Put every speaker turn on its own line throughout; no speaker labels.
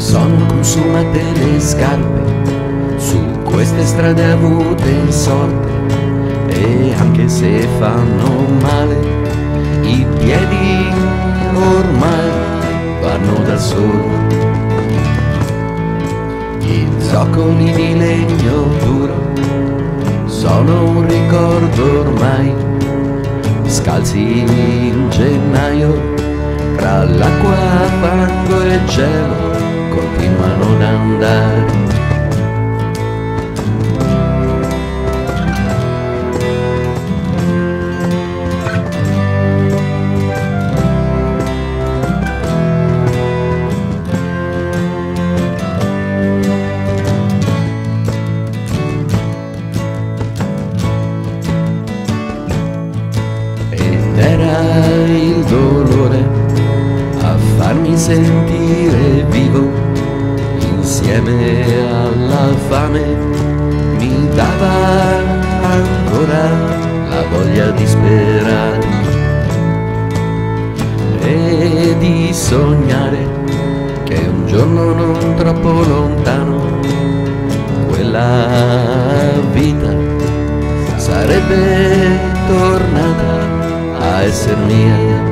Sono consumate le scarpe su queste strade avute in sorte, e anche se fanno male i piedi ormai vanno da solo. I zoccoli di legno duro sono un ricordo ormai, scalzi in gennaio tra l'acqua, fango e il cielo continuano ad andare. Ed era il dolore a farmi sentire vivo, insieme alla fame mi dava ancora la voglia di sperare e di sognare che un giorno non troppo lontano quella vita sarebbe tornata a essere mia.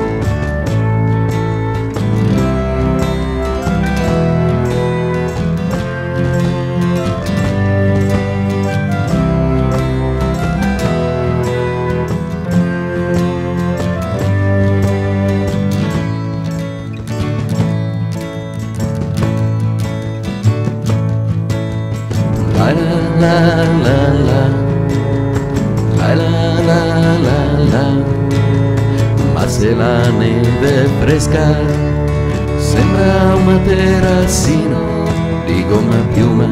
La la la la la la la la la. Ma se la neve è fresca sembra un materassino di gomma piuma.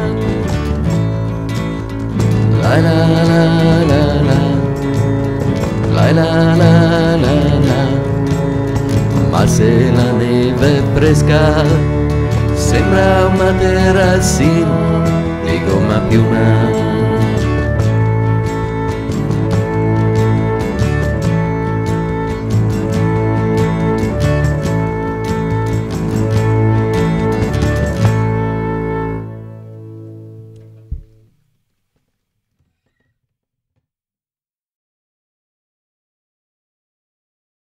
La la la la la la la la la la. Ma se la neve è fresca sembra un materassino di gomma piuma.